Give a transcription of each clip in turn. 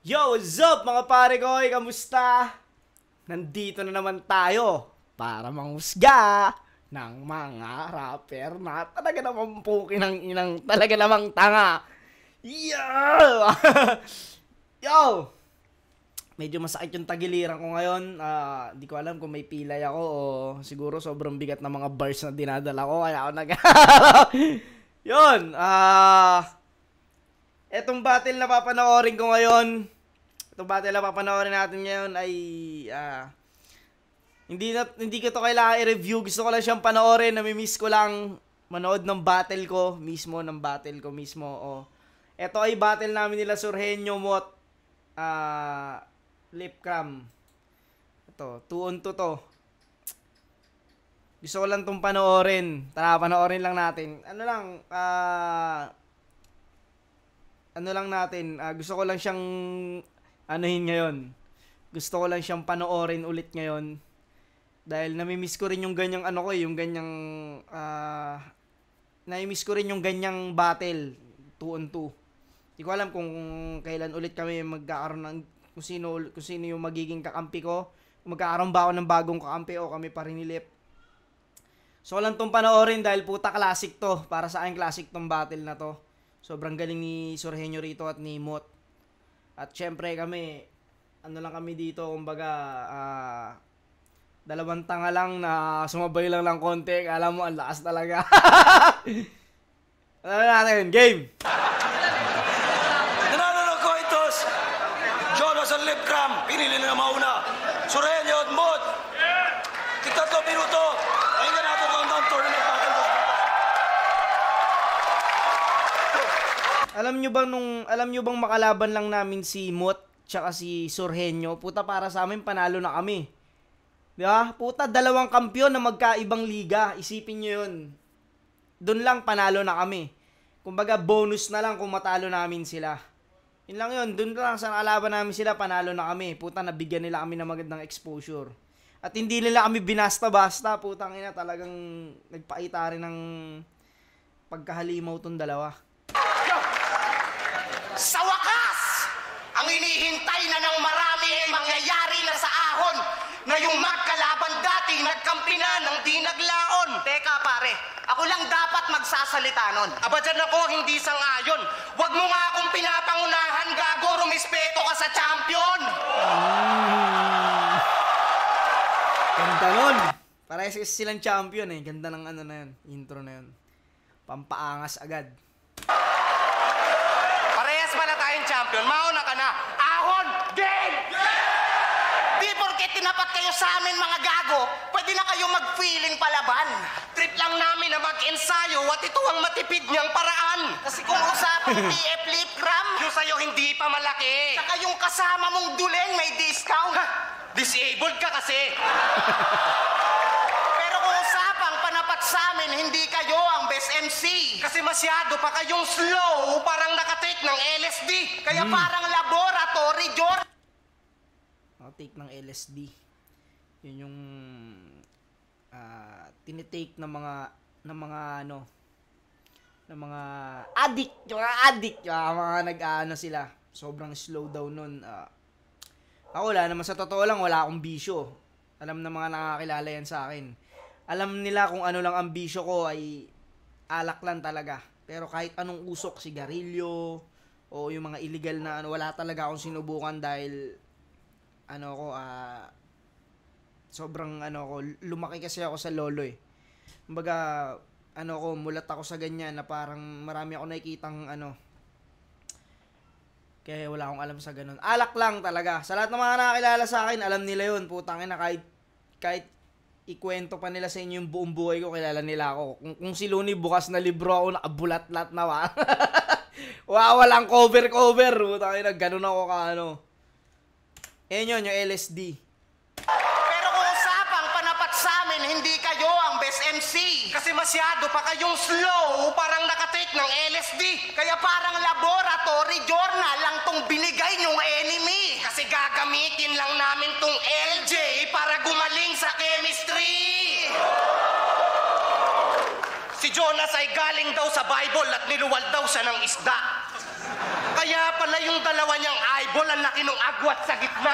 Yo, what's up mga pare ko? Kamusta? Nandito na naman tayo para manghusga ng mga rapper na talaga namang puki ng inang talaga namang tanga. Yo! Yo! Medyo masakit yung tagiliran ko ngayon. Di ko alam kung may pilay ako o siguro sobrang bigat na mga bars na dinadala ko kaya ako Yun, etong battle na papanoorin ko ngayon, itong battle na papanoorin natin ngayon ay hindi ko to kailangan i-review. Gusto ko lang siyang panoorin. Nami-miss ko lang manood ng battle ko mismo, Ito ay battle namin nila Surhenyo Mot, Lipcram. Ito, 2-on-2 to. Gusto ko lang tong panoorin. Tara, panoorin lang natin. Gusto ko lang siyang anuhin ngayon. Gusto ko lang siyang panoorin ulit ngayon. Dahil nami-miss ko rin yung ganyang nami-miss ko rin yung ganyang battle 2-on-2. Hindi ko alam kung kailan ulit kami magkakaroon ng kung sino yung magiging kakampi ko. Kung magkakaroon ba ako ng bagong kakampi o kami pa rin ni Lip. So lang tong panoorin dahil puta classic to. Para sa akin classic tong battle na to. Sobrang galing ni Surhenyo rito at ni Mot. At syempre kami, lang kami dito, kumbaga, dalawang tanga lang na sumabay lang konti. Alam mo, ang lakas talaga. Ano natin, game! Nanalo ng Coitos, Jonas at Lipcram, pinili na mauna. Surhenyo at Mot, tig-3 minuto. Ayun na natin ang tournament natin. Alam nyo bang makalaban lang namin si Mot tsaka si Surhenyo, puta para sa amin panalo na kami. Di ba? Puta, 2 kampiyon na magkaibang liga. Isipin nyo yun. Doon lang panalo na kami. Kumbaga bonus na lang kung matalo namin sila. Yun lang yun. Doon lang sa nakalaban namin sila, panalo na kami. Puta, nabigyan nila kami ng magandang exposure. At hindi nila kami binasta-basta. Putang ina, talagang nagpaita rin ng pagkahalimaw tong dalawa. Sa wakas, ang inihintay na ng marami ay mangyayari na sa ahon na yung magkalaban dati nagkampi na ng di naglaon. Teka pare, ako lang dapat magsasalita nun. Aba dyan ako, hindi sang-ayon. Huwag mo nga akong pinapangunahan, gago, rumispeto ka sa champion. Ganda nun. Parehas silang champion eh. Ganda ng na yun. Intro na yun. Pampaangas agad. Parehas ba na tayong champion? Mauna ka na. Ahon! Game! Di porket tinapat kayo sa amin mga gago, pwede na kayo mag-feeling palaban. Trip lang namin na mag-ensayo at ito ang matipid niyang paraan. Kasi kung usapang TF Lipcram, yung sa'yo hindi pa malaki. Saka yung kasama mong duleng may discount. Ha? Disabled ka kasi. Pero kung usapang panapat sa amin, hindi kayo ang best MC. Kasi masyado pa kayong slow, parang nakatake ng LSD. Kaya parang laboratory, George. Take ng LSD. Yun yung tinitake ng mga addict, yung mga nag-ano sila. Sobrang slow daw nun. Ako wala naman, sa totoo lang wala akong bisyo. Alam ng mga nakakilala yan sa akin. Alam nila kung ano lang ang bisyo ko ay alak lang talaga. Pero kahit anong usok, sigarilyo o yung mga illegal na wala talaga akong sinubukan dahil sobrang lumaki kasi ako sa lolo eh. Kumbaga, mulat ako sa ganyan na parang marami ako nakikitang kaya wala akong alam sa ganun. Alak lang talaga. Sa lahat ng mga nakakilala sa akin, alam nila yun. Putang ina, kahit ikwento pa nila sa inyo yung buong buhay ko, kilala nila ako. Kung si Looney bukas na libro ako, nakabulat-lat na wa. Walang cover. Putang ina, ganun ako Yan yun, yung LSD. Pero kung usapang panapat sa amin, hindi kayo ang best MC. Kasi masyado pa kayong slow, parang nakatake ng LSD. Kaya parang laboratory journal lang tong binigay nyong enemy. Kasi gagamitin lang namin tong LJ para gumaling sa chemistry. Si Jonas ay galing daw sa Bible at niluwal daw siya ng isda. Kaya pala yung dalawa niyang eyeball, ang laki ng agwat sa gitna.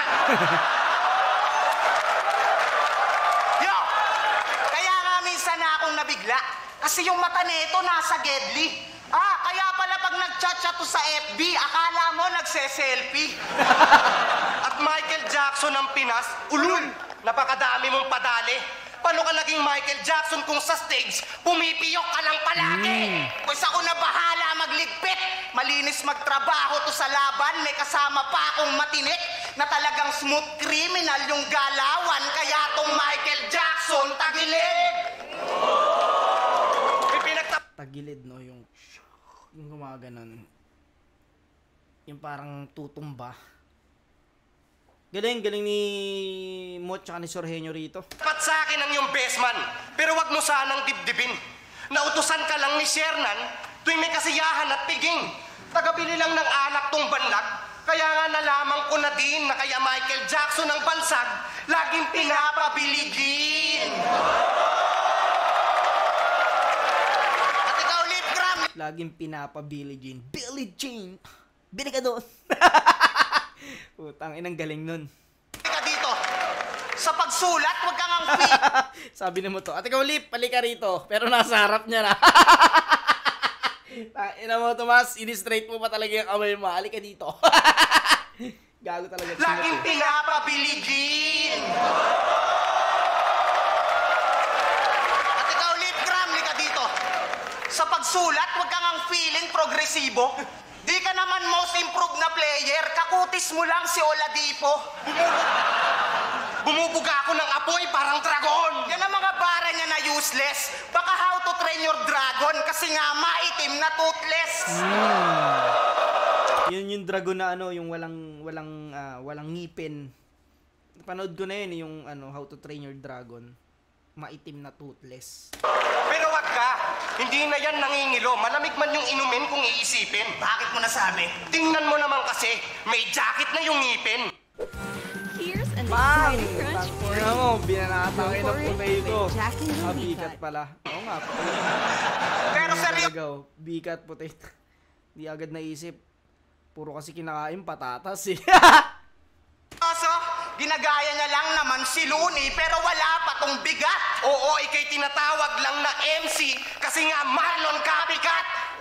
Yo! Kaya nga minsan na akong nabigla. Kasi yung mata nito nasa Gedli. Kaya pala pag nag-chat-chat to sa FB, akala mo nagse-selfie. At Michael Jackson ng Pinas, ulul, napakadami mong padali. Paano ka naging Michael Jackson kung sa stage, pumipiyok ka lang palagi? Pues ako na bahala magligpit. Malinis magtrabaho to sa laban, may kasama pa akong matinik na talagang smooth criminal yung galawan. Kaya tong Michael Jackson, tagilid. Tagilid, no? Yung gumaganon. Yung parang tutumba. Galing ni Mot tsaka ni Sorhenyo rito. Dapat sa akin ang yung best man, pero wag mo sanang dibdibin. Nautusan ka lang ni Shernan tuwing may kasiyahan at piging. Tagabili lang ng alak tong banlag, kaya nga nalaman ko na din na kaya Michael Jackson ang bansag, laging pinapabiligin. At ikaw, Lip Gram, Laging pinapabili Jean. Billie Jean! Bili ka doon! Putang inang galing nun. ka dito. Sa pagsulat, wag kang ang Sabi na mo to, ate ikaw Lip, palika rito. Pero nasa harap niya na. Ina mo Tomas, ini-straight mo pa talaga yung kamay mo. Halika dito. Gago talaga. laging pinapabiligin. At ikaw, Lip Gram, ka dito. Sa pagsulat, wag kang ang feeling progresibo. Di ka naman most improved na player, kakutis mo lang si Oladipo. Bumubuga ako ng apoy parang dragon. Yan ang mga bara niya na useless. Baka how to train your dragon kasi nga maitim na toothless. Yun yung dragon na ano, yung walang ngipin. Panood ko na yun, yung How to Train Your Dragon. Maitim na toothless. Pero wag ka, hindi na yan nangingilo. Malamig man yung inumin kung iisipin. Bakit mo nasabi? Tingnan mo naman kasi, may jacket na yung ngipin. Here's an Bang! exciting crunch for Tangina mo, binanatangin Go ng for it potato. with Jack and the Bigat Bigat. pala. Oo nga. Pero seryoso, Talaga, bigat potato. Di agad naisip. Puro kasi kinakain patatas eh. ginagaya niya lang naman si Looney pero wala pa tong bigat. Oo, ikay tinatawag lang na MC kasi nga Marlon copycat.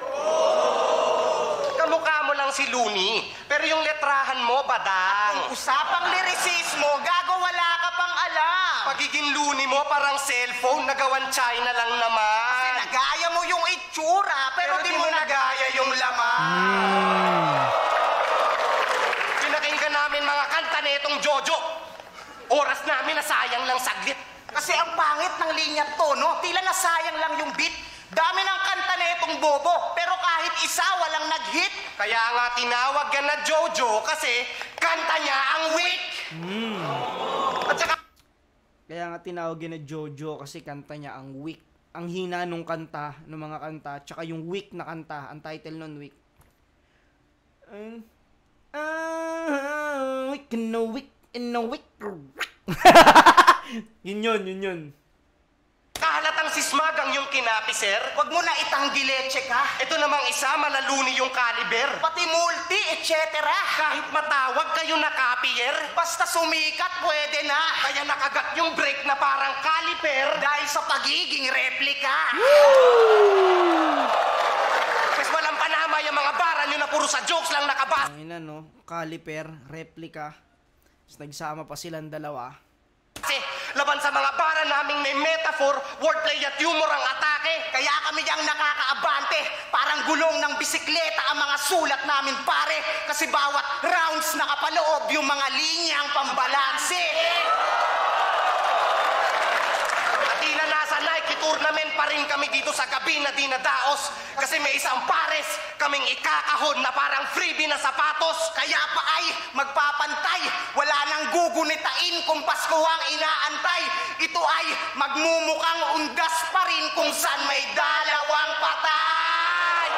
Kamukha mo lang si Looney, pero yung letrahan mo, badang. Kung usapang lyricismo, gago wala ka pang alam. Pagiging Looney mo parang cellphone, nagawan China lang naman. Kasi nagaya mo yung itsura, pero di mo nagaya yung laman. Pinakinggan namin mga kanta netong Jojo. Oras namin nasayang lang saglit. Kasi ang pangit ng linya to, no? Tila nasayang lang yung beat. Dami ng kanta na itong bobo, pero kahit isa walang nag-hit. Kaya nga tinawag ka na Jojo kasi kanta niya ang weak. At saka, Kaya nga tinawag na Jojo kasi kanta niya ang weak. Ang hina nung kanta, ng mga kanta, tsaka yung weak na kanta, ang title nun weak. Weak no weak no weak. yun. kahalatang sismagang yung kinapi, sir. Huwag mo na itanggileche ka. Ito namang isa, malaluni yung caliber. Pati multi, etc. Kahit matawag kayo na copier, basta sumikat, pwede na. Kaya nakagat yung brake na parang caliper dahil sa pagiging replika. Mas walang panama yung mga bara nyo na puro sa jokes lang nakabasa. Ang ina no, caliper, replica. Tapos nagsama pa silang dalawa. Kasi laban sa mga bara naming may metaphor, wordplay at humor ang atake. Kaya kami yang nakakaabante. Parang gulong ng bisikleta ang mga sulat namin, pare. Kasi bawat rounds nakapaloob yung mga linyang pambalanse. At di na nasa Nike tournament pa rin kami dito sa gabi na dinadaos. Kasi may isang pares kaming ikakahon na parang freebie na sapatos. Kaya pa ay magpapantay. Wala nang gugunitain kung Pasko ang inaantay. Ito ay magmumukhang undas pa rin kung saan may dalawang patay.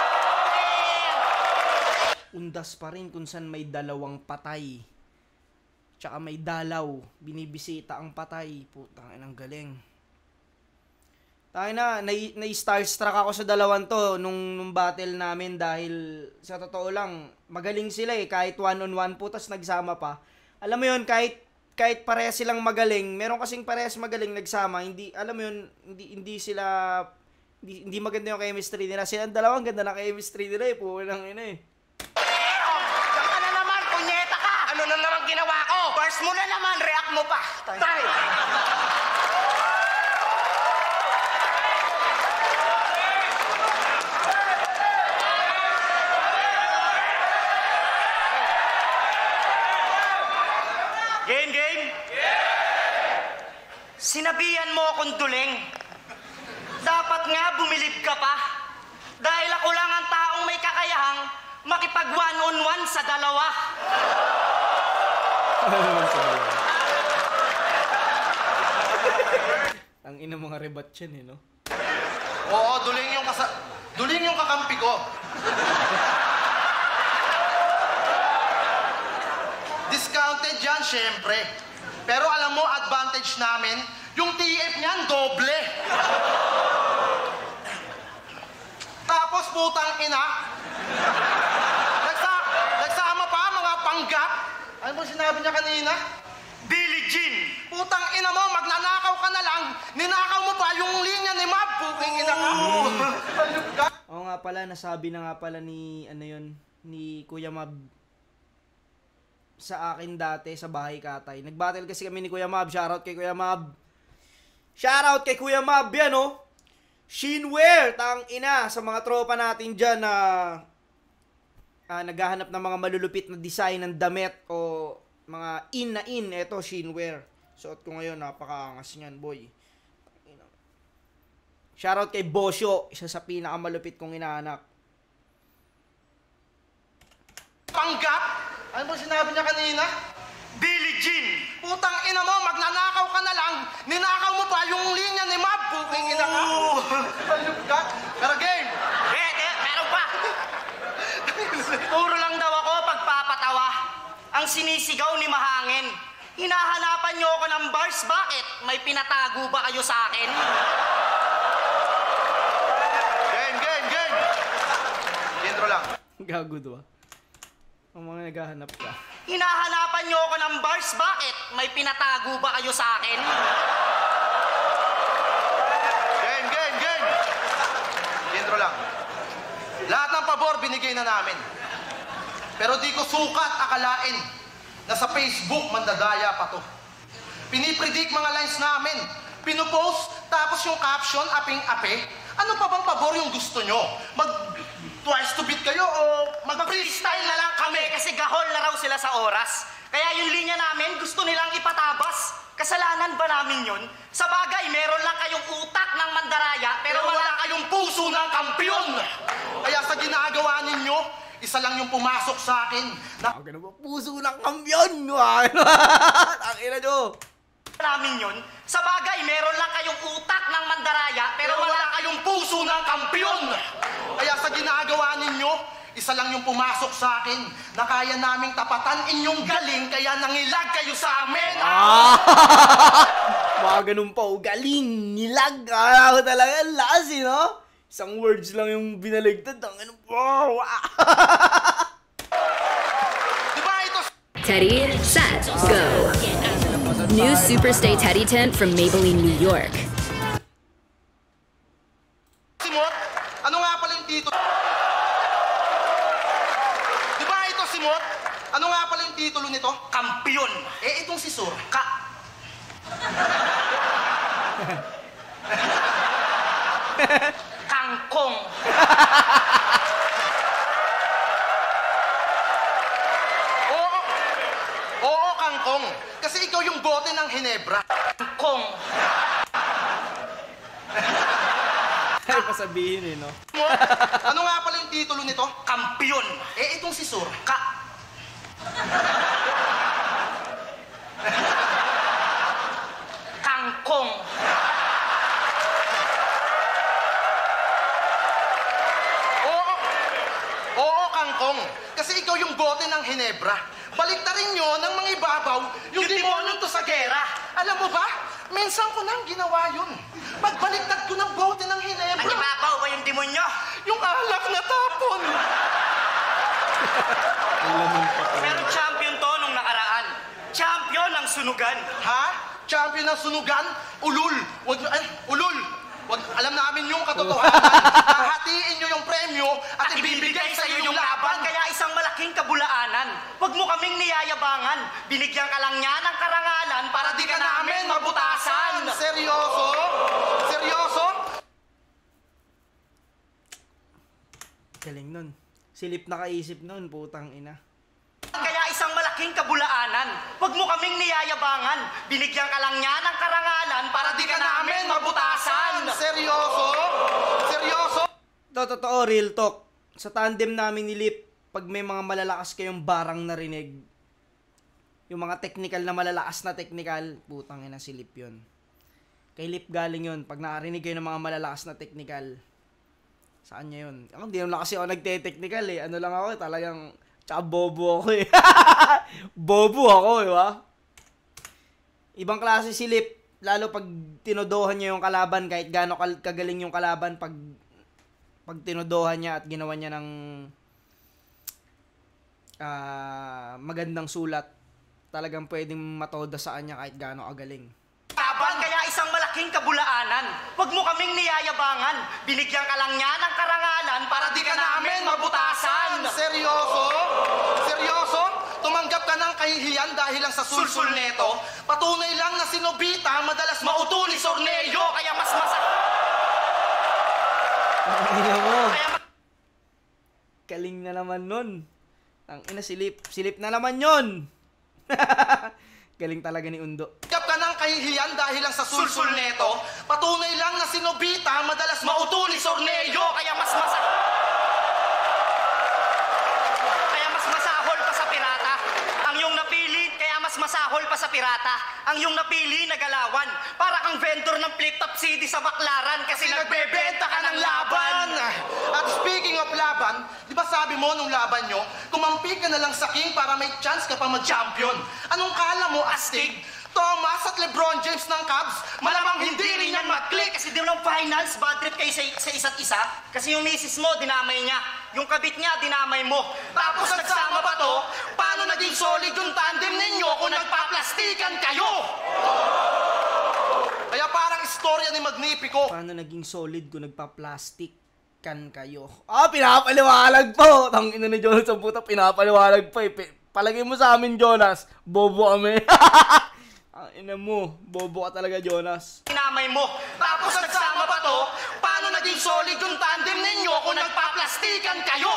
Undas pa rin kung saan may dalawang patay. Tsaka may dalaw, binibisita ang patay. Putang inang galing. Ay na-starstruck ako sa dalawan to nung battle namin dahil sa totoo lang, magaling sila eh, kahit one-on-one po, tas nagsama pa. Alam mo yun, kahit parehas silang magaling, meron kasing parehas magaling nagsama, hindi, alam mo yun, hindi sila, hindi maganda yung chemistry nila. Silang dalawang ganda na chemistry nila eh, pulang ina eh. Diyan ka na naman, punyeta ka! Ano na naman ginawa ko? First mo na naman, react mo pa. Tay! Game? Sinabihan mo akong duling. Dapat nga bumilib ka pa. Dahil ako lang ang taong may kakayahang makipag one-on-one sa dalawa. Ang ina mga rebat yan eh, no? Oo, duling yung kakampi ko. Discounted yan, syempre. Pero alam mo, advantage namin, yung TF niyan, doble. Tapos, putang ina, nagsama pa mga panggap. Ano mo sinabi niya kanina? Billie Jean! Putang ina mo, magnanakaw ka na lang, ninakaw mo pa yung linya ni Mab. Puking ina ka. Halip ka. Oo nga pala, nasabi na nga pala ni, ano yun, ni Kuya Mab sa akin dati sa bahay katay. Nag-battle kasi kami ni Kuya Mab. Shoutout kay Kuya Mab. Shoutout kay Kuya Mab. Yan oh. Shinwear. Tang ina sa mga tropa natin dyan na naghahanap ng mga malulupit na design ng damit o mga in na in. Eto, Shinwear. Suot ko ngayon. Napakaangas niyan, boy. Shoutout kay Bosyo. Isa sa pinakamalupit kong inahanap. Panggap? Ano mo sinabi niya kanina? Billie Jean! Putang ina mo, magnanakaw ka na lang, ninakaw mo pa yung linya ni Mab. Puking ina ka. Halip ka. Pero game. Meron pa! Puro lang daw ako pagpapatawa. Ang sinisigaw ni Mahangin. Hinahanapan niyo ako ng bars, bakit? May pinatago ba kayo sa akin? Game. Intro lang. Gago to ah. Ang mga naghahanap ka. Hinahanapan niyo ako ng bars, bakit? May pinatago ba kayo sa akin? Game. Intro lang. Lahat ng pabor binigay na namin. Pero di ko sukat akalain na sa Facebook mandadaya pa to. Pinipredict mga lines namin. Pinupost, tapos yung caption, aping-ape. Ano pa bang pabor yung gusto nyo? Twice to beat kayo o Mag-freestyle na lang kami kasi gahol na raw sila sa oras. Kaya yung linya namin gusto nilang ipatabas. Kasalanan ba namin yun? Sa bagay, meron lang kayong utak ng mandaraya pero wala kayong puso ng kampiyon. Kaya sa ginagawa ninyo, isa lang yung pumasok sa akin. Ang ganun ba? Puso ng kampiyon! Ang ina nyo! Namin yun. Sa bagay, meron lang kayong utak ng mandaraya pero wala kayong puso ng kampiyon. Kaya sa ginagawa ninyo, isa lang yung pumasok sa akin na kaya naming tapatan inyong galing kaya nangilag kayo sa amin. Mga ganun pa, galing, nilag. Ako talaga, lakas eh, no? Isang words lang yung binaligtad. Ang ganun, wow! Diba ito? Teddy, set, go. New Superstay Teddy tent from Maybelline, New York. Simot? Ano nga pala yung titulo? Diba ito, Simot? Ano nga pala yung titulo nito? Kampiyon. Itong si Sur. Kangkong. Oo, kangkong. Kasi ikaw yung bote ng Hinebra. Kangkong. Ay, pasabihin eh, no? Ano nga pala yung titulo nito? Kampiyon. Itong si Sur. Kangkong. Oo, kangkong. Kasi ikaw yung bote ng Hinebra. Baliktarin nyo ng mga ibabaw yung demonyo to sa gera. Alam mo ba? Minsan ko nang ginawa yun. Pagbaliktad ko ng bote ng Hinebra. Nagibabaw ba yung demonyo? Yung alak na tapon. Pero champion to nung nakaraan. Champion ang sunugan. Ha? Champion ng sunugan? Ulul. Ulul. Alam namin yung katotohanan. Hahatiin nyo yung premyo at ibibigay sa iyo yung laban. Kaya isang malaking kabulaanan. Huwag mo kaming niyayabangan. Binigyan ka lang niya ng karangalan para di ka namin mabutasan. Seryoso? Seryoso? Galing nun. Silip na kaisip nun, putang ina. Kaya isang malaking kabulaanan. Huwag mo kaming niyayabangan. Binigyan ka lang niya ng karangalan para di ka namin mabutasan. Seryoso? Seryoso? Totoo, real talk. Sa tandem namin ni Lip, pag may mga malalakas kayong barang narinig, yung mga technical na malalakas na technical, putang ina si Lip yun. Kay Lip galing yun. Pag nakarinig kayo ng mga malalakas na technical, saan niya yun? Ako, hindi naman kasi ako nagte-technical eh. Ano lang ako, talagang, tsaka bobo ako eh. Bobo ako, di ba? Ibang klase si Lip, lalo pag tinodohan niya yung kalaban, kahit gaano kagaling yung kalaban, pag tinodohan niya at ginawa niya ng magandang sulat, talagang pwedeng matoda sa kanya kahit gaano kagaling. Kaya isang malaking kabulaanan. Huwag mo kaming niyayabangan. Binigyan ka lang niya ng karangalan para di ka namin mabutasan. Seryoso? Seryoso? Tumanggap ka ng kahihiyan dahil lang sa sulsul neto? Patunay lang na si Nobita madalas mauto ni Sorneo. Kaya mas masa... Galing na naman nun. Ang ina silip na naman yun. Galing talaga ni Undo. Tumanggap ka ng kahihiyan dahil lang sa sulsul neto? Patunay lang na si Nobita madalas mauto ni Sorneo. Kaya mas masahol pa sa pirata. Ang iyong napili, kaya mas masahol pa sa pirata. Ang iyong napili na galawan. Para kang vendor ng flip-top CD sa baklaran kasi nagbebenta ka ng laban. At speaking of laban, di ba sabi mo nung laban nyo, kumampi ka na lang sa king para may chance ka pa mag-champion. Anong kala mo, astig? Thomas at LeBron James ng Cavs, malamang hindi rin yan mag-click. Kasi di mo lang finals, bad trip kayo sa isa't isa. Kasi yung misis mo, dinamay niya. Yung kabit niya, dinamay mo. Tapos nagsama pa to, paano naging solid yung tandem ninyo kung nagpaplastikan kayo? Kaya parang istorya ni Magnifico. Paano naging solid kung nagpa-plastic kan kayo? Pinapaliwalag po! Tang ina ni Jonas ang puta, pinapaliwalag pa eh. Palagay mo sa amin, Jonas. Bobo kami. Ang ina mo, bobo ka talaga, Jonas. Dinamay mo. Tapos nagsama pa to, paano naging solid yung tandem ninyo kung nagpaplastikan kayo?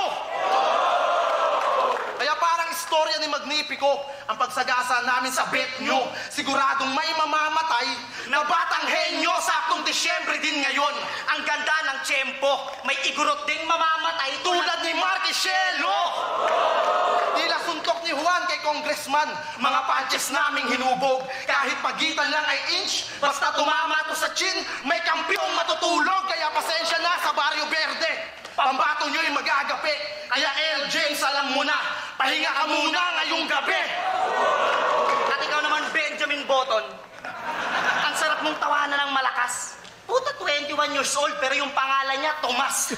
Kaya parang istorya ni Magnifico ang pagsagasa namin sa bet nyo. Siguradong may mamamatay Na batang henyo, saktong Disyembre din ngayon. Ang ganda ng tiyempo, may igurot ding mamamatay tulad ni Marquisielo. Tila suntok ni Juan kay Congressman. Mga punches naming hinubog. Kahit pagitan lang ay inch, basta tumama to sa chin, may kampyong matutulog. Kaya pasensya na sa Barrio Verde. Pambato nyo'y magagapi. Kaya L. James, alam mo na, pahinga ka muna ngayong gabi. At ikaw naman, Benjamin Button, ang sarap mong tawanan ng malakas. Puta, 21 years old, pero yung pangalan niya, Tomas.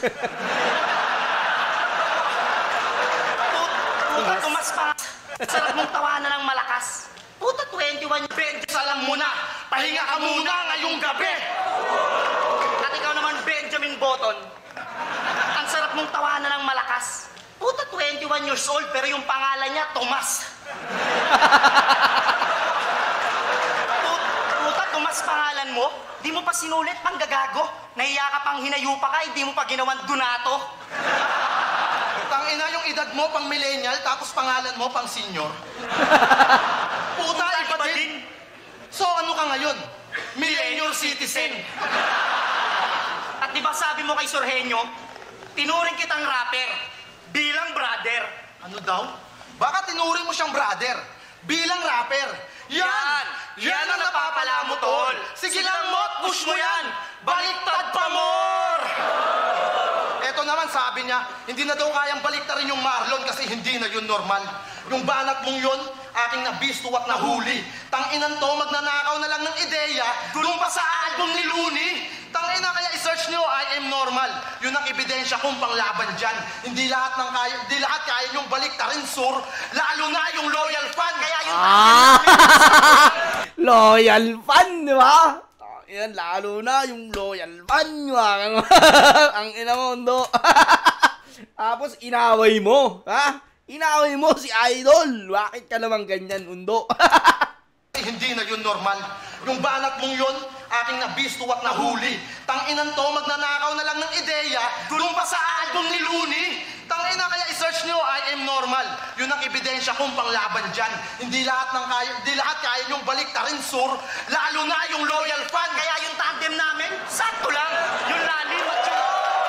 Puta, Tomas pa. Sarap mong tawanan ng malakas. Puta, 21 years old, Alam mo na, pahinga ka muna ngayong gabi. At ikaw naman, Benjamin Button, ang sarap mong tawanan ng malakas. Puta, 21 years old, pero yung pangalan niya, Tomas. Puta, Tomas pangalan mo? Di mo pa sinulit, panggagago. Nahiya ka pang hinayupa ka, hindi mo pa ginawan Donato. Tangina yung edad mo pang millennial, tapos pangalan mo pang senior. Puta, iba din. So ano ka ngayon? Millennial citizen. At di ba sabi mo kay Sorhenyo, tinuring kitang rapper bilang brother. Ano daw? Baka tinuring mo siyang brother bilang rapper. Yan ang napapala mo, tol. Sige lang, Mot, push mo yan. Baliktad pa more. Eto naman, sabi niya, hindi na daw kayang baliktarin yung Marlon kasi hindi na yun normal. Yung banat mong yun, aking nabisto at nahuli. Tanginan to, magnanakaw na lang ng ideya, doon pa sa album ni Looney. Tangina, kaya i-search nyo, I am normal. Yun ang ebidensya kong panglaban dyan. Hindi lahat kaya nyong baliktarin, sur. Lalo na yung loyal fan. Kaya yung Loyal fan, di ba? Yan, lalo na yung loyal fan. Ang ina mo, Undo. Tapos, inaway mo. Ha? Inaway mo si Idol. Bakit ka naman ganyan, Undo? Hindi na yun normal. Yung banat mong yun, aking nabisto at nahuli. Tanginan to, magnanakaw na lang ng ideya, doon pa sa album ni Looney. Tangina, kaya i-search nyo, I am normal. Yun ang ebidensya kong panglaban dyan. Hindi lahat kaya nyong baliktarin, sur. Lalo na yung loyal fan. Kaya yung tandem namin, sakto lang. Yung lalim at yung...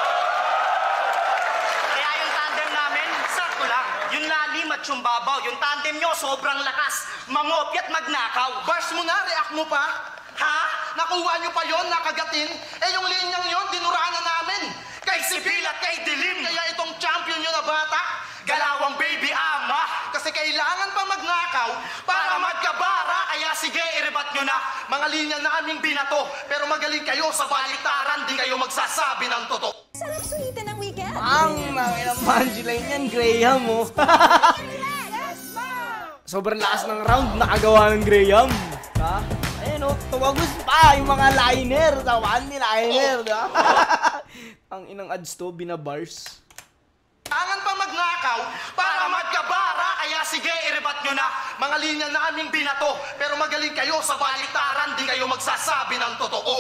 Kaya yung tandem namin, sakto lang. Yung lalim at yung babaw. Yung tandem nyo, sobrang lakas. Mangopy at magnakaw. Bars mo na, react mo pa. Ha? Nakuha nyo pa yon, nakagatin. Eh yung linyang yon, dinuraan na namin. Kay Sibil at kay Dilim. Kaya itong champion nyo na bata, Galawang baby ama. kasi kailangan pa magnakaw Para magkabara, kaya sige, irebat nyo na. mga linya naming binato. Pero magaling kayo sa baliktaran, di kayo magsasabi ng totoo. Sarap sulitin ng weekend. Ang ilang punchline yan, Graham, oh. Sobrang lakas ng round, nakagawa ng Graham. Ha? Ayun, oh, tumagos pa yung mga liner. Tawan ni liner, di ba? Ang inang ads to, binabars. Kailangan pa magnakaw Para magkabara, kaya sige, irebat nyo na. mga linya naming binato. Pero magaling kayo sa baliktaran, di kayo magsasabi ng totoo.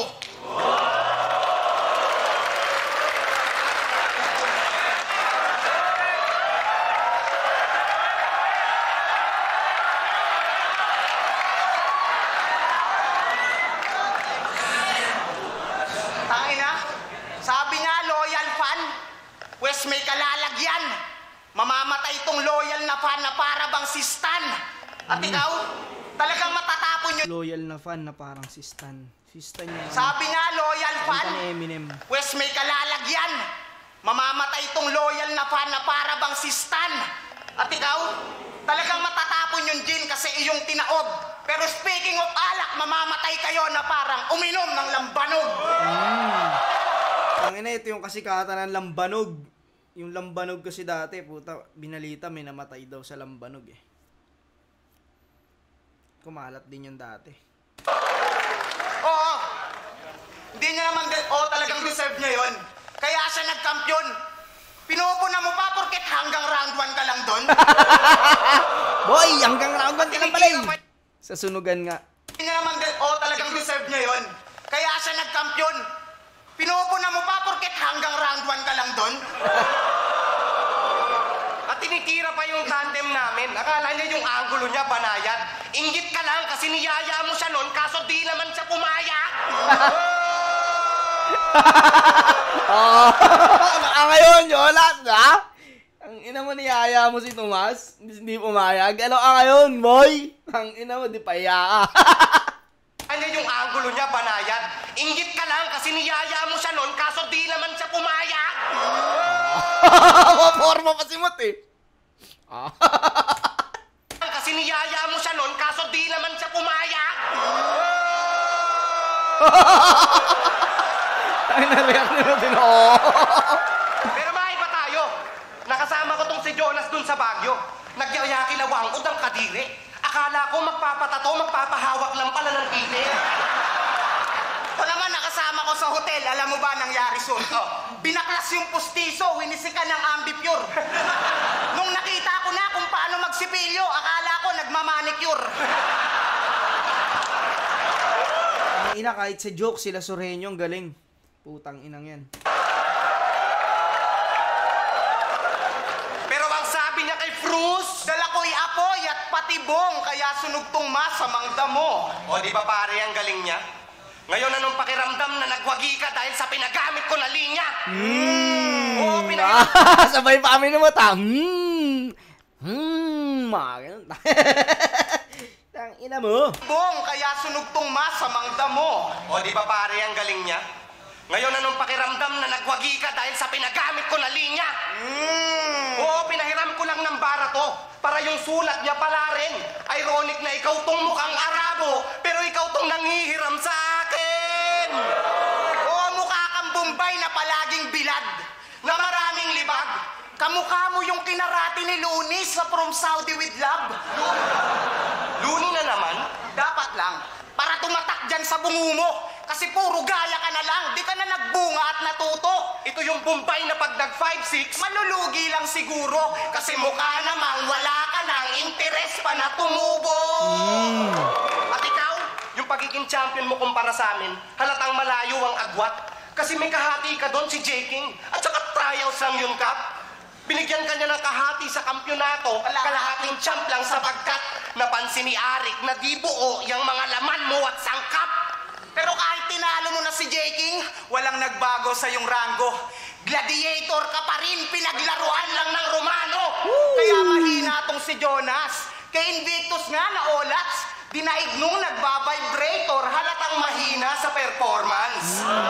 Tangina, sabi nga, loyal fan. Wes may kalalagyan. Mamamatay itong loyal na fan na para bang si Stan. At ikaw, talagang matatapon yun. Loyal na fan na parang si Stan. Si Stan yung Sabi nga, loyal fan. kanta ni Eminem. Wes may kalalagyan. Mamamatay itong loyal na fan na para bang si Stan. At ikaw, talagang matatapon yun, Jin, kasi iyong tinaob. Pero speaking of alak, mamamatay kayo na parang uminom ng lambanog. Ang ina, ito yung kasikatan ng lambanog. Yung lambanog kasi dati, puta, binalita may namatay daw sa lambanog eh. Kumalat din yung dati. Oo. Hindi niya naman, talagang deserve niya yun. Kaya siya nagkampiyon. Pinupuna mo pa porket hanggang round 1 ka lang doon. Boy, hanggang round 1 ka lang pala eh. Sa sunugan nga. Hindi niya naman, talagang deserve niya yun. Kaya siya nagkampiyon. Pinupuna mo pa porket hanggang round 1 ka lang doon. At tinitira pa yung tandem namin. Akala niya yung angulo niya banayad. Inggit ka lang kasi niyaya mo siya noon kaso di naman siya pumaya. Ngayon, Jolas, ha? Ang ina mo niyaya mo si Tomas, hindi pumayag. Ano ngayon, boy? Ang ina mo, di paya. Ano yung angulo niya banayad? Inggit ka lang kasi niyaya mo siya noon kaso di naman siya pumaya. Forma pa si Mot eh. Kasi niyaya mo siya noon kaso di naman siya pumaya. Ay, nariyak nila din, oh. Pero maiba tayo. Nakasama ko tong si Jonas dun sa Baguio. Nagyayaki na wangod ang kadiri. Akala ko magpapatato, magpapahawak lang pala ng titi. O naman, nakasama ko sa hotel. Alam mo ba nangyari soon? Binaklas yung pustiso, winisikan ng ambipure. Nung nakita ko na kung paano magsipilyo, akala ko nagmamanicure. Ang ina, kahit sa joke, sila Sorhenyo, ang galing. Putang inang yan. Pero ang sabi niya kay Fruz, dala ko'y apoy at patibong, kaya sunog tong masamang damo. O di ba pare, ang galing niya? Ngayon anong pakiramdam na nagwagi ka dahil sa pinagamit ko na linya? Oo, Sabay pa kami ng mata. Mga ganun. Tang ina mo. Bong, kaya sunog tong masamang damo. O di ba pare, ang galing niya? Ngayon anong pakiramdam na nagwagi ka dahil sa pinagamit ko na linya? Oo, pinahiram ko lang ng bara to para yung sulat niya pala rin ay Bombay na palaging bilad, na maraming libag. Kamukha mo yung kinarati ni Looney sa From Saudi with Love. Looney na naman? Dapat lang. Para tumatak dyan sa bungo mo. Kasi puro gaya ka na lang. Di ka na nagbunga at natuto. Ito yung Bombay na pag nag-5-6, malulugi lang siguro. Kasi mukha namang wala ka ng interes pa na tumubo. At ikaw, yung pagiging champion mo kumpara sa amin, halatang malayo ang agwat. Kasi may kahati ka doon si J. King. At saka trials lang yun, Kap. Binigyan ka niya ng kahati sa kampyonato, kalahating champ lang sapagkat napansin ni Arik na di buo yung mga laman mo at sangkap. Pero kahit tinalo mo na si J. King, walang nagbago sa yung rango. Gladiator ka pa rin, pinaglaruan lang ng Romano. Kaya mahina tong si Jonas. Kay Invictus nga na Olats, dinaig nung nagbabibrator, halatang mahina sa performance.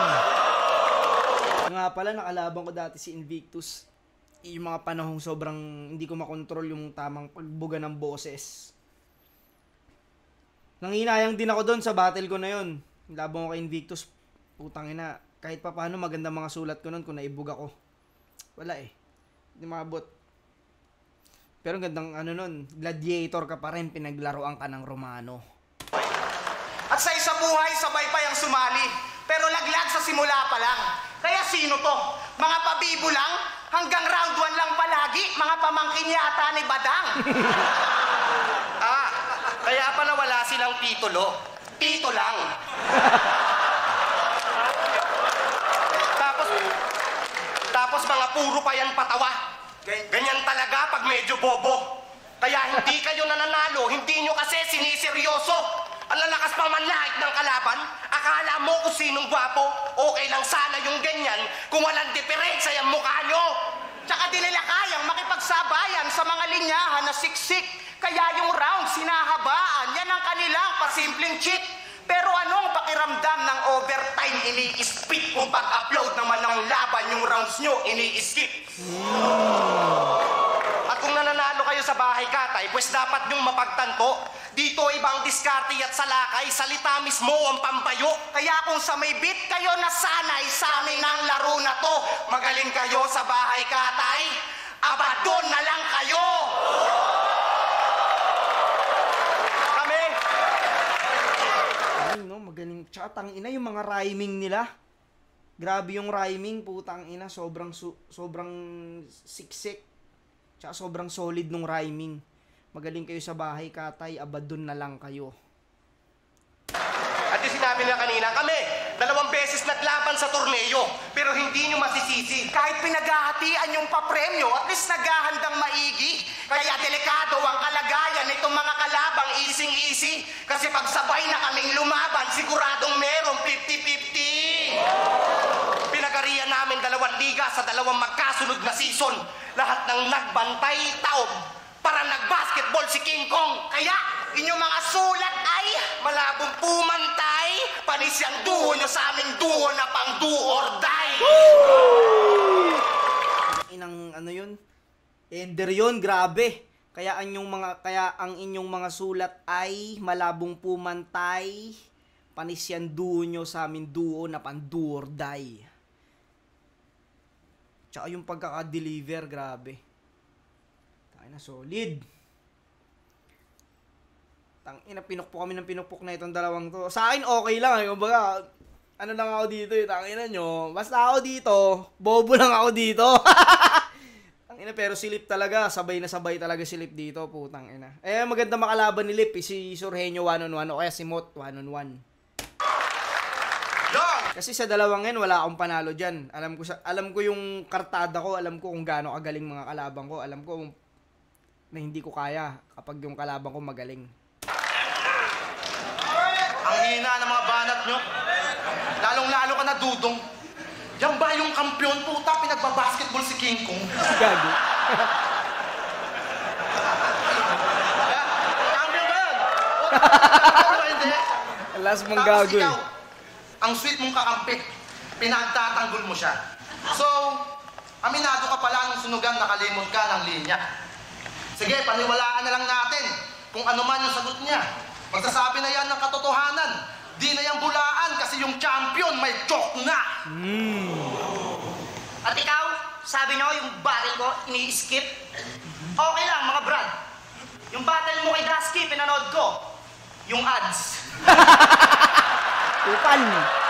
Nga pala, nakalaban ko dati si Invictus. Yung mga panahong sobrang hindi ko makontrol yung tamang pagbuga ng boses. Nanginayang din ako doon sa battle ko na yun. Laban ko kay Invictus, putang ina. Kahit pa paano maganda mga sulat ko noon kung naibuga ko. Wala eh. Hindi maabot. Pero gandang ano nun, gladiator ka pa rin, pinaglaruan ka ng Romano. At sa isa buhay, sabay pa yung sumali. Pero laglag sa simula pa lang. Kaya sino to? Mga pabibo lang? Hanggang round 1 lang palagi? Mga pamangkin yata ni Badang. Kaya pala wala silang titulo. Tito lang. Tapos mga puro pa yan patawa. Ganyan talaga pag medyo bobo. Kaya hindi kayo nananalo, hindi nyo kasi siniseryoso. Ang lalakas pa man lahit ng kalaban, akala mo kung sinong gwapo, okay lang sana yung ganyan kung walang diferensya yung mukha nyo. Tsaka di nila kayang makipagsabayan sa mga linyahan na siksik. Kaya yung round sinahabaan, yan ang kanilang pasimpleng cheat. Pero anong pakiramdam ng overtime ini-spit kung pag-upload naman ng laban yung rounds nyo ini-skip? At kung nananalo kayo sa bahay katay, pues dapat nyong mapagtanto. Dito ibang diskarte at salakay, salita mismo ang pambayo. Kaya kung sa may beat kayo nasanay sa amin ang laro na to, magaling kayo sa bahay katay, abadon na lang kayo! Kami, Ay, no, magaling. Tsaka tangina yung mga rhyming nila. Grabe yung rhyming, putang ina, sobrang siksik. Tsaka sobrang solid nung rhyming. Magaling kayo sa bahay, katay, abadon na lang kayo. at yung sinabi nila kanina, kami, 2 beses naglaban sa torneo, pero hindi nyo masisisi. Kahit pinaghahatian yung papremyo, at least naghahandang maigi. Kaya delikado ang kalagayan nitong mga kalabang easy-easy. Kasi pag sabay na kaming lumaban, siguradong merong 50-50. Pinagarian namin 2 liga sa 2 magkasunod na season. Lahat ng nagbantay taob para nagbasketball si King Kong. Kaya, inyong mga sulat ay Malabong pumantay, panis yung duo nyo sa aming duo na pang do or die. Inang ano yun? Ender yun, grabe. Kaya ang inyong mga sulat ay malabong pumantay, panis yan duo nyo sa aming duo na pang do or die. Tsaka yung pagkaka-deliver, grabe. Tayo na, solid. Tangina, pinukpok kami ng pinukpok na itong 2 to. Sa akin, okay lang. Kumbaga, ano lang ako dito eh. Tangina nyo. Basta ako dito. Bobo lang ako dito. Tangina, pero si Lip talaga. Sabay na sabay talaga si Lip dito. Putang ina. Eh, maganda makalaban ni Lip. Eh, si Surhenyo 1-on-1 o kaya si Mot 1-on-1. Kasi sa 2 yan, wala akong panalo dyan. Alam ko yung kartada ko. Alam ko kung gaano kagaling mga kalaban ko. Alam ko na hindi ko kaya kapag yung kalaban ko magaling. Ang hina ng mga banat nyo. Lalong-lalo ka na, Dudong. Yan ba yung kampiyon? Puta, pinagbabasketball si King Kong. Gago. Kampiyon ba yan? O, hindi. Alas mong Tapos gago ikaw, eh. ang sweet mong kakampi, pinagtatanggol mo siya. So, aminado ka pala nung sunugan, nakalimot ka ng linya. Sige, paniwalaan na lang natin kung ano man yung sagot niya. Magsasabi na yan ng katotohanan. Di na yan bulaan kasi yung champion may joke na. At ikaw, sabi nyo, yung battle ko, ini-skip. Okay lang, mga brad. Yung battle mo kay Dasky, pinanood ko. Yung ads. Upal.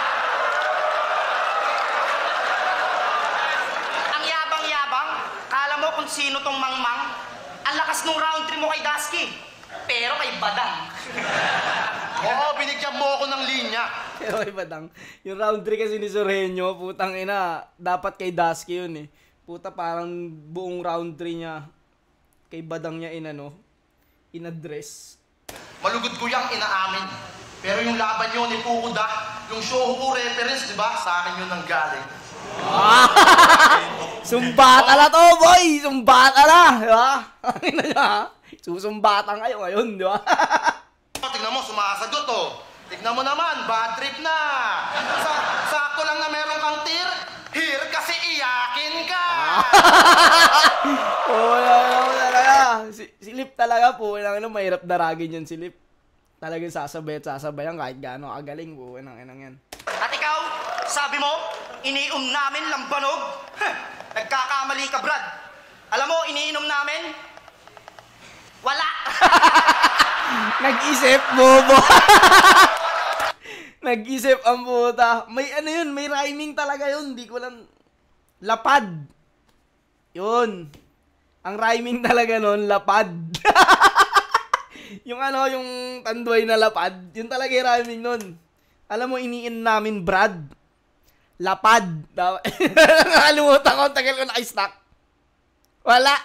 Ang yabang-yabang, kala mo kung sino tong mangmang. Ang lakas nung round 3 mo kay Dasky. Pero kay Badang. Oo, binigyan mo ako ng linya. Pero kay Badang, yung round 3 kasi ni Sorhenyo, putang ina, dapat kay Dasky yun eh. Puta, parang buong round 3 niya, kay Badang niya in-address. Malugod ko yung inaamin. Pero yung laban nyo ni Pukuda, yung Shohoku reference, di ba? Sa akin yun nanggaling. Sumbata na to, boy! Sumbata na! Di ba? Ang ina niya, susumbatan kayo ngayon, di ba? Tignan mo, sumasagot oh. Tignan mo naman, bad trip na. Sakto lang na meron kang tir. Here kasi iyakin ka. Talaga. Silip talaga po. Mahirap daragin yan silip. Talagang sasabayan kahit gaano kagaling po. Yan. At ikaw, sabi mo, iniinom namin lambanog. Nagkakamali ka, Brad. Alam mo, iniinom namin, wala. Nag-isip, bobo. Nag-isip ang puta. May ano yun, may rhyming talaga yun. Di ko lang... Lapad. Yun. Ang rhyming talaga nun, lapad. Yung ano, yung tanduay na lapad. Yun talaga yung rhyming nun. Alam mo, iniin namin, Brad. Lapad. Nakalimutan ko, tagal ko naka-stack. Wala.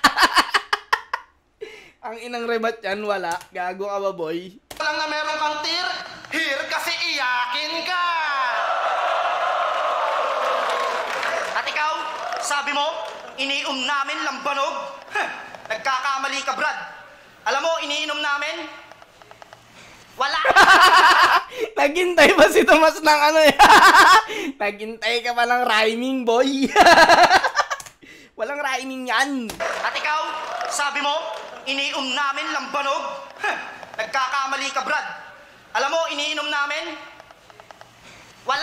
Ang inang rebat yan, wala. Gago ka ba, boy? Lang na meron kang tir. Here kasi iyakin ka. At ikaw, sabi mo, iniinom namin lambanog. Nagkakamali ka, Brad. Alam mo, iniinom namin, wala. Naghintay ba si Tomas ng ano eh? Naghintay ka pa ng rhyming, boy. Walang rhyming yan. At ikaw, sabi mo, iniinom namin lambanog. Nagkakamali ka, Brad. Alam mo, iniinom namin, wala.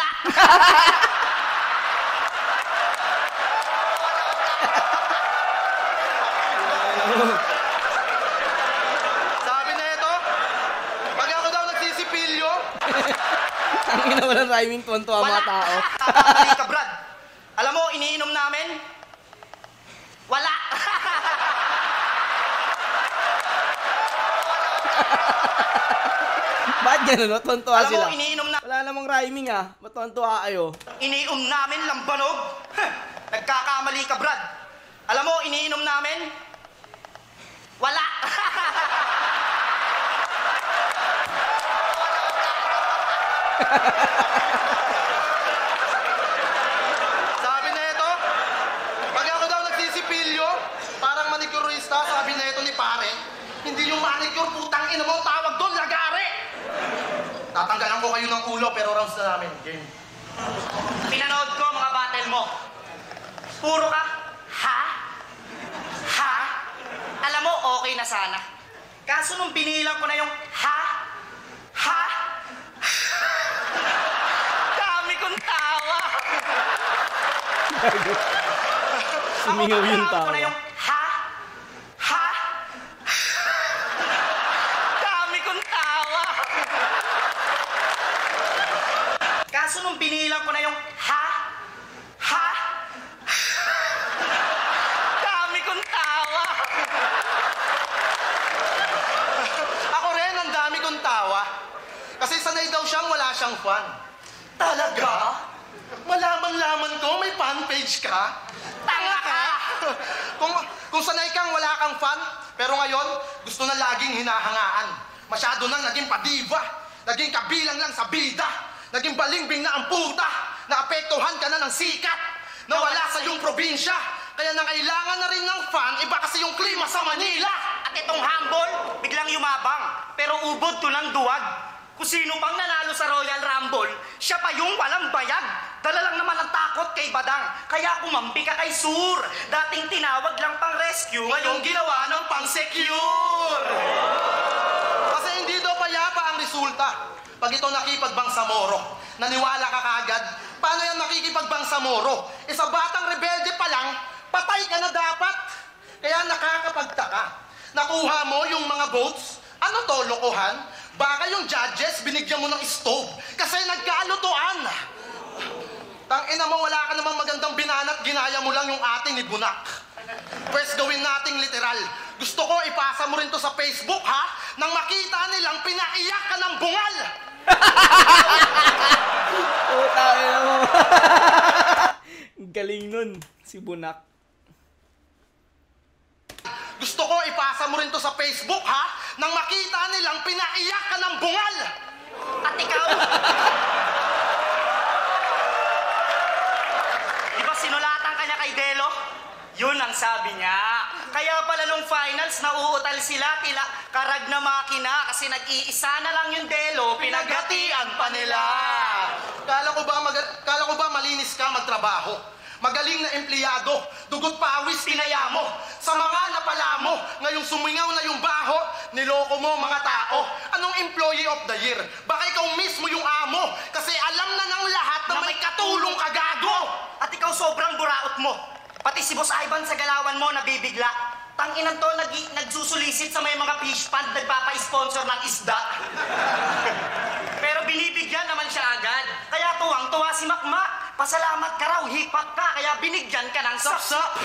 Sabi na ito, pag ako daw nagsisipilyo. Ang ina, walang rhyming, tuwan-tuwa mga tao. Nagkakamali ka, Brad. Alam mo, iniinom namin, wala. Ba't gano'n, no? Tuwan-tuwa Alam mo, sila. iniinom na... Wala namang rhyming ah. Ba't tuwan-tuwa kayo? Iniinom namin lambanog. Nagkakamali ka, Brad. Alam mo, iniinom namin, wala. Sabi na ito, pag ako daw nagsisipilyo, parang manicurista, sabi na ito ni pare, hindi yung manicure, putang ina mo, tawag doon, lagare! Tatanggalan ko kayo ng ulo, pero rounds na namin. Game. Pinanood ko mga battle mo. Puro ka, ha? Ha? Alam mo, okay na sana. Kaso nung binilang ko na yung ha? Ha? Dami kong tawa. Sumingaw yung Ako, tao. ko na yung ha? Ha? Dami kong tawa. Kaso nung binilang ko na yung ha? Ha? Dami kong tawa. Ako rin, ang dami kong tawa. Kasi sanay daw siyang wala siyang fun. Talaga? Malaman-laman ko, may fan page ka. Tanga ka? kung sanay kang wala kang fan, pero ngayon, gusto na laging hinahangaan. Masyado nang naging padiva. Naging kabilang lang sa bida. Naging balingbing na ang puta. Naapektuhan ka na ng sikat. Nawala sa iyong probinsya. Kaya nangailangan na rin ng fan, iba kasi yung klima sa Manila. At itong humble, biglang yumabang. Pero ubod to ng duwag. Kung sino pang nanalo sa Royal Rumble, siya pa yung walang bayag. Dala lang naman ang takot kay Badang. Kaya kumampi ka kay Sur. Dating tinawag lang pang rescue, ngayong ginawa ng pang secure. Kasi hindi daw payapa ang resulta. Pag ito nakipagbangsamoro, naniwala ka kaagad, paano yan nakikipagbansamoro? Sa batang rebelde pa lang, patay ka na dapat. Kaya nakakapagtaka. Nakuha mo yung mga votes? Ano to, lokohan? Baka yung judges binigyan mo ng stove kasi nagkalutuan. Tangina mo, wala ka namang magandang binanat, ginaya mo lang yung ating ni Bunak. Pwes gawin nating literal. Gusto ko ipasa mo rin to sa Facebook, ha? Nang makita nilang pinaiyak ka ng bungal. Putang ina mo. Galing nun, si Bunak. Gusto ko ipasa mo rin to sa Facebook, ha? Nang makita nilang pinaiyak ka ng bungal. At ikaw? Di ba sinulatan ka niya kay Delo? Yun ang sabi niya. Kaya pala nung finals, nauutal sila, tila karag na makina kasi nag-iisa na lang yung Delo, pinaghatian pa nila. Kala ko ba malinis ka magtrabaho? Magaling na empleyado, dugot pawis pinaya mo. Sa mga napala mo, ngayong sumingaw na yung baho, niloko mo mga tao. Anong employee of the year? Baka ikaw mismo yung amo, kasi alam na ng lahat na may katulong kagago. At ikaw sobrang buraot mo. Pati si Boss Ivan sa galawan mo nabibigla. Tanginan to, nagsusulisit sa may mga fish pond, nagpapa-sponsor ng isda. Pero binibigyan naman siya agad. Kaya tuwang-tuwa si Makmak. Pasalamat ka raw, hipat ka, kaya binigyan ka ng sap-sap.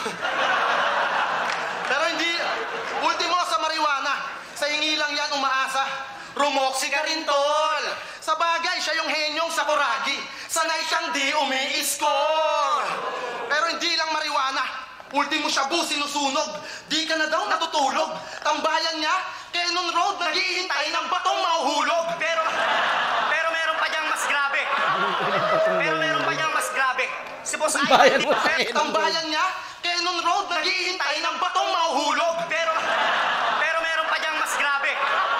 Pero hindi, ultimo sa marijuana. Sa hingi lang yan umaasa. Rumoksi ka rin, tol. Sa bagay, siya yung henyong sa Kuragi. Sanay siyang di umi-score. Pero hindi lang marijuana. Ultimo shabu, sinusunog. Di ka na daw natutulog. Tambayan niya, Cannon Road, naghihintay ng batong mahuhulog. Pero meron pa diyang mas grabe. Si Boss Ivan, tambayan niya, Cannon Road, naghihintay ng batong mahuhulog. Pero meron pa diyang mas grabe.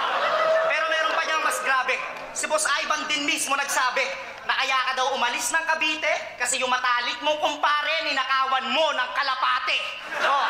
Si Boss Ivan din mismo nagsabi na kaya ka daw umalis ng Cavite kasi yung matalik mong kumpare ninakawan mo ng kalapate. Oh.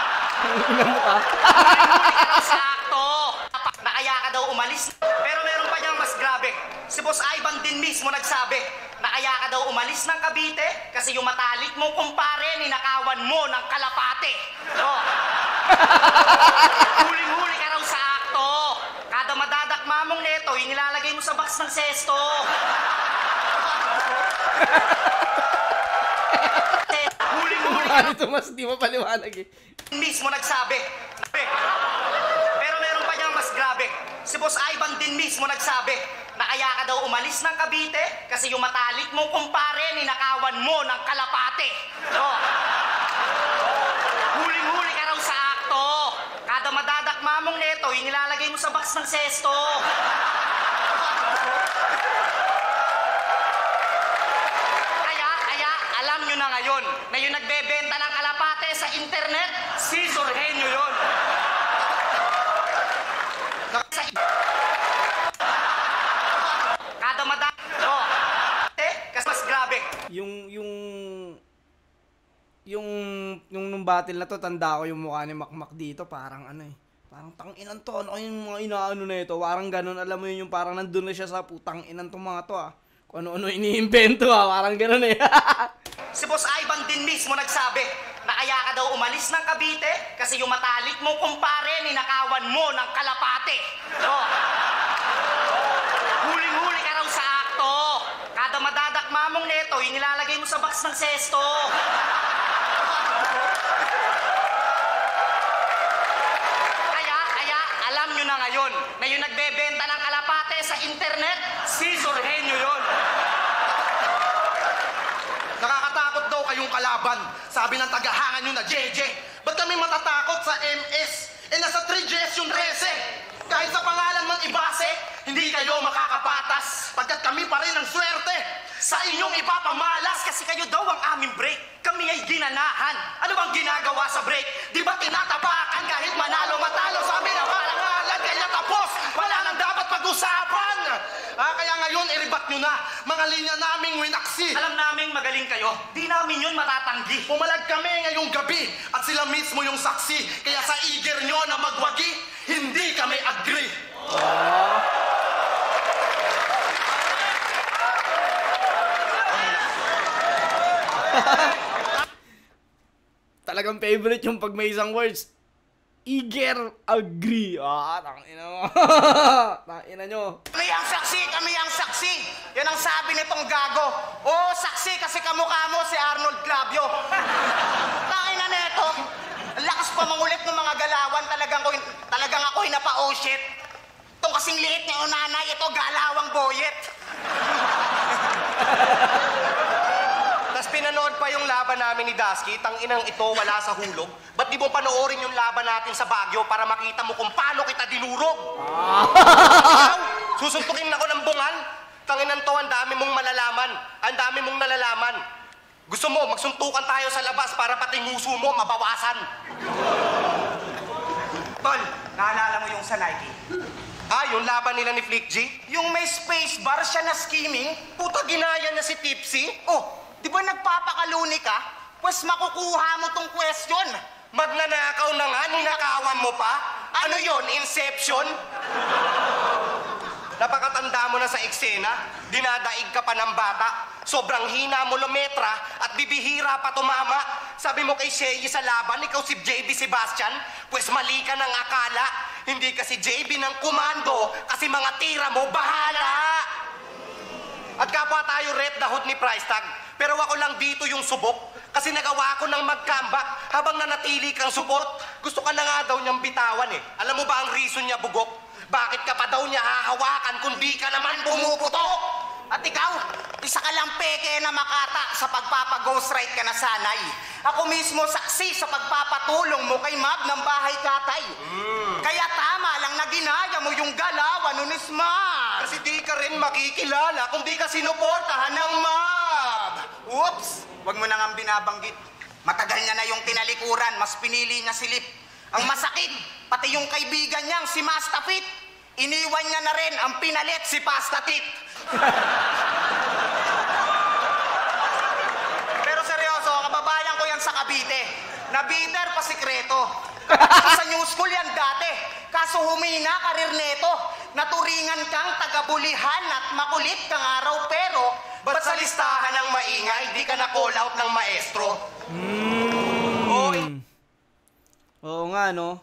Huli ka raw sa akto. Na kaya ka daw umalis. Pero meron pa diyang mas grabe. Si Boss Ivan din mismo nagsabi na kaya ka daw umalis ng Cavite kasi yung matalik mong kumpare ninakawan mo ng kalapate. Oh. Huling-huli ka raw sa akto. Kada madadakma mong neto, inilalagay mo sa box ng sesto. Huling-huli ka Ito mas di mapaliwanag eh. mismo nagsabi. Pero meron pa diyang mas grabe. Si Boss Ivan din mismo nagsabi na kaya ka daw umalis ng Cavite kasi yung matalik mong kumpare ninakawan mo ng kalapate. Oh. Huling-huli ka raw sa akto. Kada madadakma mong neto, inilalagay mo sa box ng sesto. Kaya, alam nyo na ngayon na yung nagbebenta ng kalapate sa internet, si Sorhenyo yun. Kada madadakma. Oh. Kasi mas grabe. Yung nung battle na to, tanda ko yung mukha ni Makmak dito, parang ano eh. Parang tanginan to, ano yung mga inaano na ito, parang ganun, alam mo yun, yung parang nandun na siya sa putang inan tong mga to ah. Kung ano-ano iniimbento ah, parang ganun eh. Si Boss Ivan din mismo nagsabi na kaya ka daw umalis ng Cavite kasi yung matalik mong kumpare ninakawan mo ng kalapate. Oh. Huling-huli ka raw sa akto. Kada madadakma mong neto, inilalagay mo sa box ng sesto. Kaya, alam nyo na ngayon na yung nagbebenta ng kalapate sa internet, si Sorhenyo yun. Nakakatakot daw kayong kalaban. Sabi ng tagahangan nyo na JJ. Ba't kami matatakot sa MS? Nasa 3GS yung 13. Kahit sa pangalan man ibase, hindi kayo makakapatas. Pagkat kami pa rin ang swerte sa inyong ipapamalas. Kasi kayo daw ang aming break. Kami ay ginanahan. Ano bang ginagawa sa break? Di ba tinatapakan kahit manalo matalo sa amin ang parangalan? Kaya tapos, wala nang dapat pag-usapan. Kaya ngayon, iribat nyo na. Mga linya naming winaksi. Alam naming magaling kayo. Di namin yun matatanggi. Pumalag kami ngayong gabi at sila mismo yung saksi. Kaya sa eager nyo na magwagi, hindi kami agree. Talagang favorite yung pag may isang words. Eager, agree. Tangina mo. Tangina nyo. Kami ang saksi. Yan ang sabi nitong gago. Oo, saksi kasi kamukha mo si Arnold Clavio. Tangina neto. Ang lakas pa mangulit ng mga galawan. Talagang ako'y napa-oh shit. Itong kasing liit niya o nanay, ito galawang boyet. Tapos pinanood pa yung laban namin ni Dasky, tanginang ito wala sa hulog. Ba't di mo panoorin yung laban natin sa Baguio para makita mo kung paano kita dinurog? Ikaw, susuntukin ako ng bungal. Tanginan to, ang dami mong malalaman. Ang dami mong nalalaman. Gusto mo, magsuntukan tayo sa labas para pati nguso mo mabawasan. Tol, naalala mo yung sa Nike? Yung laban nila ni Flick G? Yung may space bar siya na skimming? Puta, ginaya niya si Tipsy? Oh, di ba nagpapakaluni ka? Pues makukuha mo tong question. Magnanakaw na nga, ninakawan mo pa? Ano yon, Inception? Napakatanda mo na sa eksena, dinadaig ka pa ng bata, sobrang hina mo lometra at bibihira pa tumama. Sabi mo kay Shea sa laban, ikaw si JB Sebastian, pues mali ka ng akala. Hindi kasi JB ng komando, kasi mga tira mo bahala. At kapwa tayo rep the hood ni Price Tag, pero ako lang dito yung subok. Kasi nagawa ko ng mag-comeback habang nanatili kang support. Gusto ka na nga daw niyang bitawan eh. Alam mo ba ang reason niya bugok? Bakit ka pa daw niya hahawakan kung di ka naman pumuputok? At ikaw, isa ka lang peke na makata sa pagpapag-ghostwrite ka na sanay. Ako mismo saksi sa pagpapatulong mo kay Mab ng bahay katay. Kaya tama lang na ginaya mo yung galawan nun is Mab. Kasi di ka rin makikilala kung di ka sinuportahan ng Mab. Oops! Huwag mo na nga binabanggit. Matagal niya na yung tinalikuran, mas pinili niya si Lip. Ang masakit, pati yung kaibigan niyang si Mastafit. Iniwan niya na rin ang pinalit si Pastatit. Pero seryoso, kababayan ko yan sa Cavite. Nabiter pa sikreto. Sa New School yan dati. Kaso humina karir neto. Naturingan kang tagabulihan at makulit kang araw pero ba't sa listahan ng maingay di ka na call out ng maestro? Oo nga, no?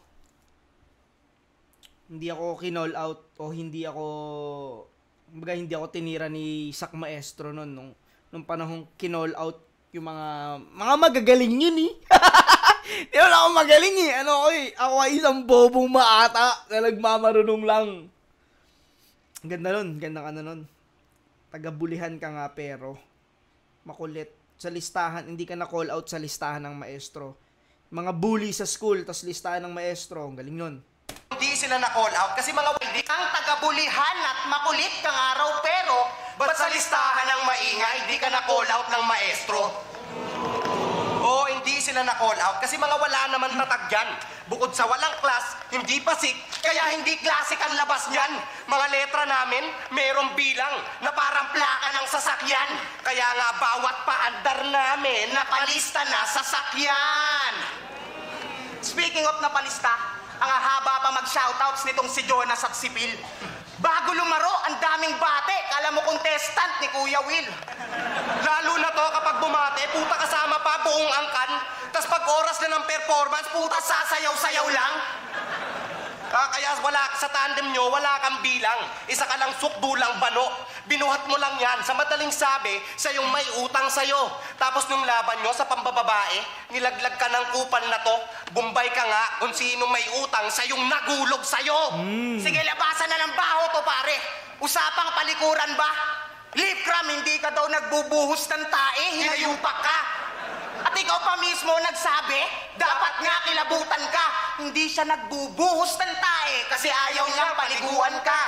Hindi ako kinall out o hindi ako tinira ni Sak Maestro nung panahong kinall out yung mga magagaling yun eh. Di wala akong magaling eh. Ako ay isang bobong maata na nagmamarunong lang. Ganda nun. Tagabulihan ka nga pero makulit. Sa listahan, hindi ka na call out sa listahan ng maestro. Mga bully sa school, tas listahan ng maestro. Ang galing nun. Hindi sila na call out kasi mga hindi Kang tagabulihan at makulit kang araw pero ba't sa listahan ng maingay di ka na call out ng maestro? Oo, hindi sila na call out kasi mga wala naman tatag yan. Bukod sa walang class, hindi pasik, kaya hindi classic ang labas niyan. Mga letra namin, merong bilang na parang plaka ng sasakyan. Kaya nga bawat paandar namin, napalista na sasakyan. Speaking of napalista, ang haba pa mag-shoutouts nitong si Jonas at si Phil. Bago lumaro, ang daming bate. Kala mo contestant ni Kuya Will. Lalo na to kapag bumate, puta kasama pa buong angkan. Tas pag oras na ng performance, puta sasayaw-sayaw lang. Kaya wala sa tandem nyo, wala kang bilang. Isa ka lang sukdulang bano. Binuhat mo lang yan. Sa madaling sabi, sa yung may utang sa'yo. Tapos nung laban nyo sa pambababae, nilaglag ka ng kupal na to. Bumbay ka nga kung sino may utang sa yung nagulog sa'yo. Sige, labasan na ng baho to pare. Usapang palikuran ba? Lipcram, hindi ka daw nagbubuhos ng tae, hinayupak ka. At ikaw pa mismo nagsabi, dapat nga kilabutan ka. Hindi siya nagbubuhos ng tae kasi ayaw niyang paliguan ka.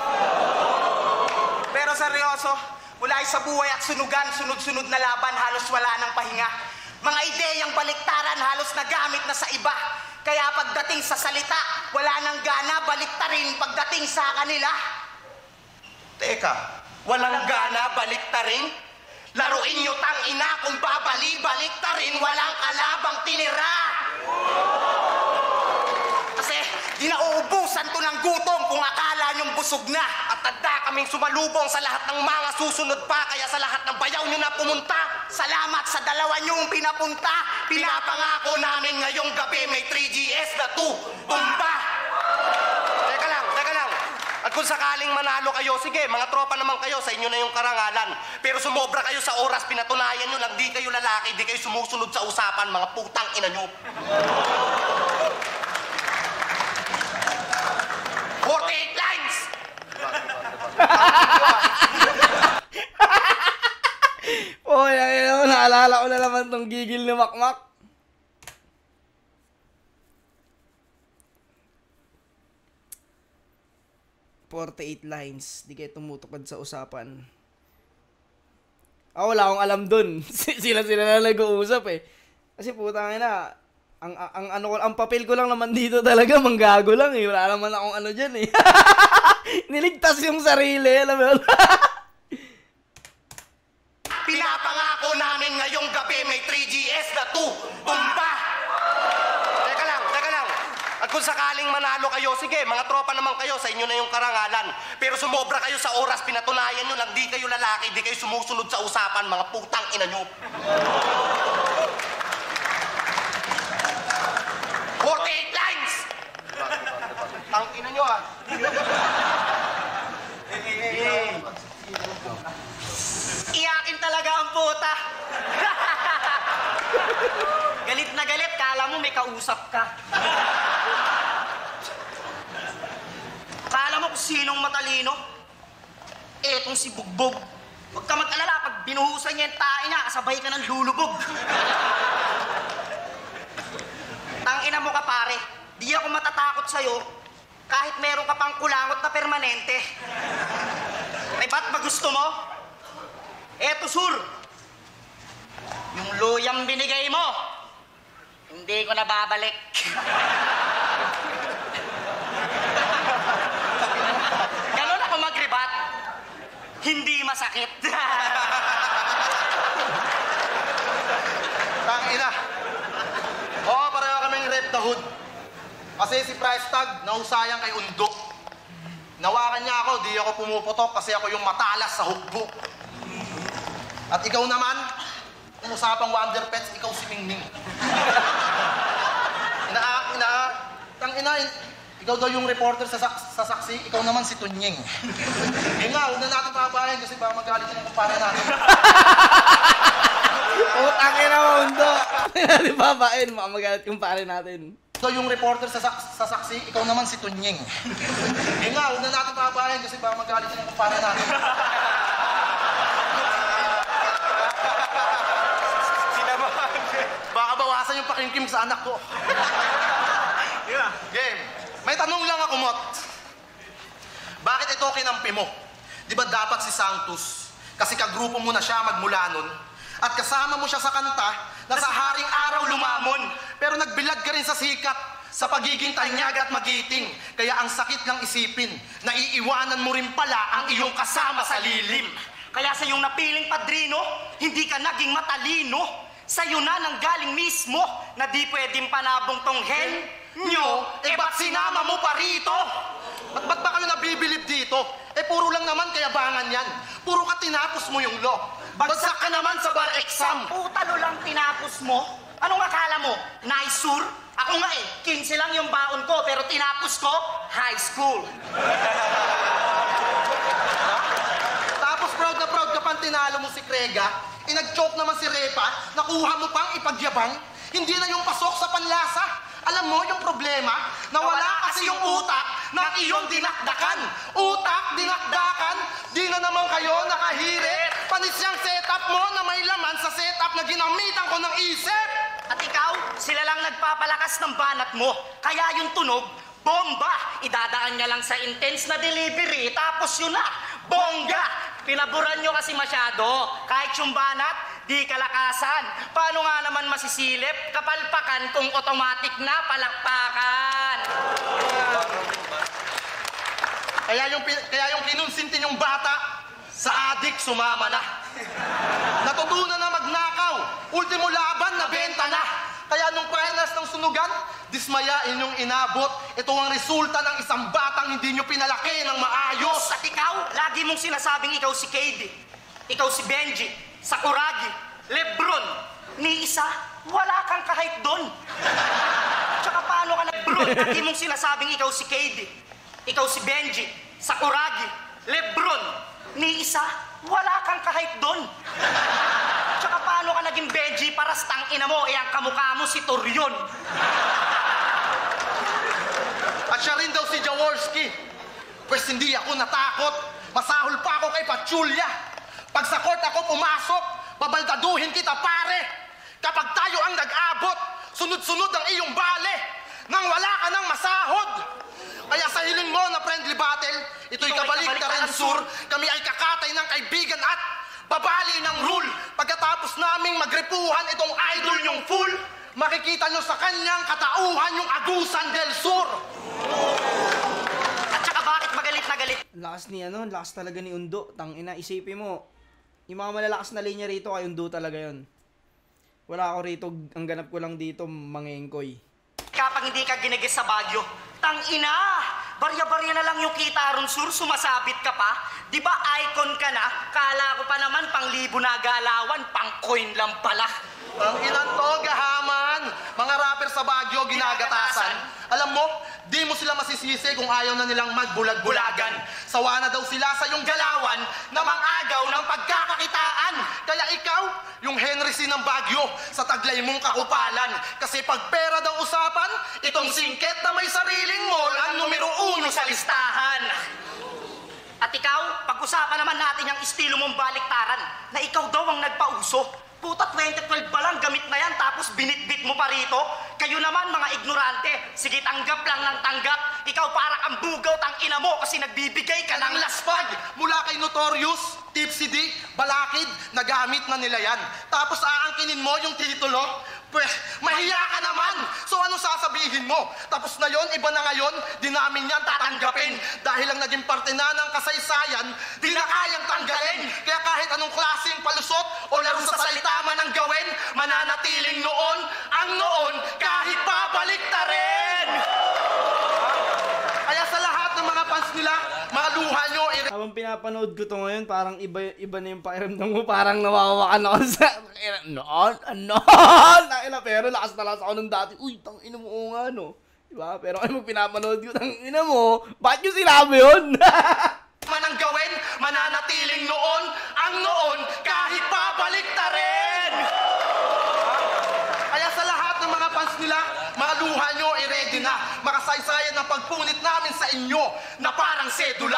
Pero seryoso, mula sa buhay at sunugan, sunod-sunod na laban, halos wala ng pahinga. Mga ideyang baliktaran, halos nagamit na sa iba. Kaya pagdating sa salita, wala nang gana, baliktarin pagdating sa kanila. Teka, walang gana baliktarin? Laruin nyo tang ina kung babali-baliktarin, walang kalabang tinira. Kasi Di na uubusan to ng gutom kung akala nyong busog na. At tanda kaming sumalubong sa lahat ng mga susunod pa, kaya sa lahat ng bayaw nyo na pumunta. Salamat sa dalawa nyong pinapunta. Pinapangako namin ngayong gabi may 3GS na 2 tumba. Teka lang. At kung sakaling manalo kayo, sige, mga tropa naman kayo, sa inyo na yung karangalan. Pero sumobra kayo sa oras, pinatunayan nyo lang, di kayo lalaki, di kayo sumusunod sa usapan, mga putang ina nyo. 48 lines! Oh, yan, naalala ko na naman tong gigil ni Makmak. "48 lines, di kayo tumutukod sa usapan." Wala akong alam dun. Sila na nag-uusap eh. Kasi putang ina, ang papel ko lang naman dito talaga, manggago lang eh. Wala naman akong ano dyan eh. Niligtas yung sarili, alam mo yun? Pinapangako namin ngayong gabi may 3GS na 2 tumba. Teka lang. At kung sakaling manalo kayo, sige, mga tropa naman kayo, sa inyo na yung karangalan. Pero sumobra kayo sa oras, pinatunayan nyo lang, di kayo lalaki, di kayo sumusunod sa usapan, mga putang ina nyo. 48 lines! Ang ina nyo ah. Iyakin talaga ang puta. Galit na galit, kala mo may kausap ka. Kala mo kung sinong matalino? Etong si Bugbog. Huwag ka mag-alala, pag binuhusan niya yung tae niya, kasabay ka ng lulubog. Tangina mo ka pare, di ako matatakot sa'yo kahit meron ka pang kulangot na permanente. Ay ba't ba gusto mo? Eto sur, yung luyang binigay mo, hindi ko na babalik. Ganun ako mag-rebat, hindi masakit. Tangina. Oo, pareho kaming rep the hood. Kasi si Price Tag, nahusayan kay Undo. Nawakan niya ako, di ako pumuputok kasi ako yung matalas sa hukbo. At ikaw naman, kung usapang Wonder Pets, ikaw si Mingming. Ikaw daw yung reporter sa saksi, ikaw naman si Tunying. Yun nga, huwag na natin pabayan kasi baka magalit yung kumpara natin. Utang ina mo, Undo. Hindi babain, magalit yung pare natin. Ikaw yung reporter sa saksi, ikaw naman si Tunying. Yun nga, huwag na natin pabayan kasi baka magalit yung kumpara natin. Baka bawasan yung pakingkim sa anak ko. Game. May tanong lang ako, Mot. Bakit ito kinampi mo? Di ba dapat si Sanctus? Kasi kagrupo mo na siya magmula nun. At kasama mo siya sa kanta na sa haring araw lumamon. Pero nagbilag ka rin sa sikat sa pagiging tanyag at magiting. Kaya ang sakit lang isipin, naiiwanan mo rin pala ang iyong kasama sa lilim. Kaya sa iyong napiling padrino, hindi ka naging matalino. Sa'yo na nang galing mismo na di pwedeng panabong tong hen nyo, ba't sinama mo pa rito? Ba't ba kayo nabibilib dito? Puro lang naman kayabangan yan. Puro ka tinapos mo yung law. Bagsak ka naman sa bar exam. Putalo lang tinapos mo? Anong akala mo? Nice, sur? Ako nga 15 lang yung baon ko, pero tinapos ko, high school. Tapos proud na proud ka pang tinalo mo si Krega. Nag-choke naman si Repa, nakuha mo pang ipagyabang. Hindi na yung pasok sa panlasa. Alam mo yung problema? Nawala kasi yung utak ng iyong dinakdakan. Utak, dinakdakan, di na naman kayo nakahirit. Panis yung setup mo na may laman sa setup na ginamitan ko ng isip. At ikaw, sila lang nagpapalakas ng banat mo. Kaya yung tunog, bomba. Idadaan niya lang sa intense na delivery, tapos yun na, bongga. Pinaburan nyo kasi masyado. Kahit yung banat, di kalakasan. Paano nga naman masisilip? Kapalpakan kung automatic na palakpakan. Kaya yung kinunsintin yung bata, sa adik sumama na. Natutunan na magnakaw. Ultimo laban na benta na. Kaya nung finals ng sunugan, dismayain yung inabot. Ito ang resulta ng isang batang hindi nyo pinalaki ng maayos. At ikaw, lagi mong sinasabing ikaw si KD, ikaw si Benji, Sakuragi, Lebron. Ni isa, wala kang kahit doon. Tsaka paano ka Lebron? Lagi mong sinasabing ikaw si KD, ikaw si Benji, Sakuragi, Lebron. Ni isa, wala kang kahit doon. Tsaka paano ka naging Benji para stang ina mo, ang kamukha mo si Torion. At siya rin daw si Jaworski. Pwes hindi ako natakot. Masahol pa ako kay Pachulia. Pag sa court ako pumasok, babaldaduhin kita pare. Kapag tayo ang nag-abot, sunod-sunod ang iyong bale nang wala ka ng masahod. Kaya sa hiling mo na friendly battle, ito'y kabalik ka rin, sur. Kami ay kakatay ng kaibigan at babali ng rule. Pagkatapos naming magrepuhan itong idol yung full, makikita nyo sa kanyang katauhan yung Agusan del Sur. At saka bakit magalit na galit? Lakas ni ano, lakas talaga ni Undo. Tangina, isipin mo. Yung mga malalakas na linya rito kay Undo talaga yon. Wala ako rito, ang ganap ko lang dito, mangengkoy. Kapag hindi ka ginigis sa Baguio, tang-ina! Barya-barya na lang yung kita ron, sur, sumasabit ka pa. Di ba icon ka na? Kala ko pa naman pang-libo na galawan, pang-coin lang pala. Ang ilan to, gahaman. Mga rapper sa Baguio, ginagatasan. Alam mo, di mo sila masisisi kung ayaw na nilang magbulag-bulagan. Sawa na daw sila sa yung galawan na mang-agaw ng pagkakakitaan. Kaya ikaw, yung Henry C. ng Baguio, sa taglay mong kakupalan. Kasi pag pera daw usapan, itong singket na may sariling mall ang numero 1 sa listahan. At ikaw, pag-usapan naman natin yung estilo mong baliktaran na ikaw daw ang nagpauso. Puta, 2012 pa lang, gamit na yan, tapos binitbit mo pa rito. Kayo naman, mga ignorante, sige tanggap lang ng tanggap. Ikaw para kang bugaw, tang ina mo, kasi nagbibigay ka ng laspag. Mula kay Notorious, Tipsy D, Balakid, nagamit na nila yan. Tapos aangkinin mo yung titulo, pwes, mahiya ka naman. So ano sasabihin mo? Tapos na yon, iba na ngayon, di namin yan tatanggapin. Dahil lang naging parte na ng kasaysayan, di na kayang tanggalin. Kaya kahit anong klaseng palusot o laro sa salita man ang gawin, mananatiling noon ang noon kahit babalik ta rin. Kaya sa lahat ng mga fans nila, mga luha nyo, Habang pinapanood ko to ngayon, parang iba na yung pakiramdam mo. Parang nawawakan ako sa... Tangina, pero lakas na lakas ako nung dati. Uy, tangina mo, oo nga, no? Diba? Pero kaya mo pinapanood ko, tangina mo, bakit nyo sinabi yun? man ang gawin, mananatiling noon ang noon kahit babalik ta rin. Kaya sa lahat ng mga fans nila, mga luha nyo, i-ready na. Makasaysayan ng pagpunit namin sa inyo na parang sedula.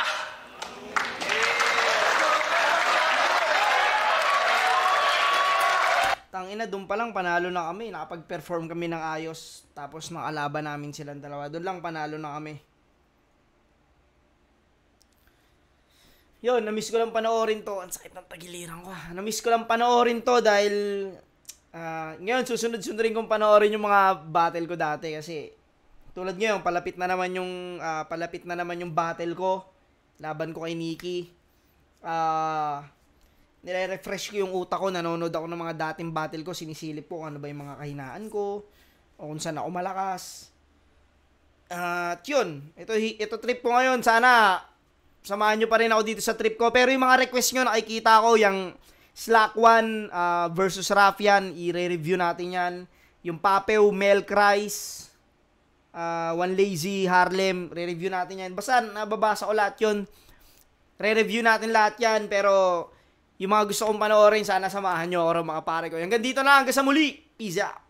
Tangina, doon pa lang panalo na kami. Nakapag-perform kami ng ayos. Tapos nakalaban namin silang dalawa. Doon lang panalo na kami. Yun, namiss ko lang panoorin to. Ang sakit ng tagiliran ko. Namiss ko lang panoorin to dahil ngayon susunod-sunod rin kong panoorin yung mga battle ko dati kasi tulad ngayon palapit na naman yung battle ko. Laban ko kay Nikki. Nire-refresh ko yung utak ko, nanonood ako ng mga dating battle ko, sinisilip ko kung ano ba yung mga kahinaan ko o kung saan ako malakas. At yun, ito trip ko ngayon, sana samahan nyo pa rin ako dito sa trip ko. Pero yung mga request nyo, nakikita ko, yung Slack 1 versus Raffian, i-review natin yan. Yung Papeo, Mel Cries, One Lazy, Harlem, re-review natin yan. Basta nababasa ko lahat yun. Re-review natin lahat yan, pero yung mga gusto kong panoorin, sana samahan nyo ako mga pare ko. Hanggang dito na, hanggang sa muli. Peace out.